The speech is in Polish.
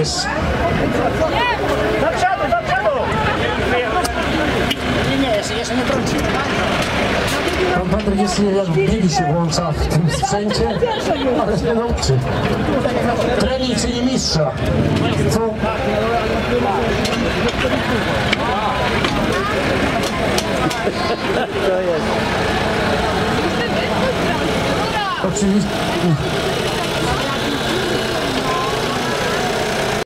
jest. Do przodu! Nie, jeszcze nie trąci. Pan Patryk jest jak w biegi się włącza w tym sprzęcie, ale się nauczy. Trening czyni mistrza. Co? To jest. Oczywiście.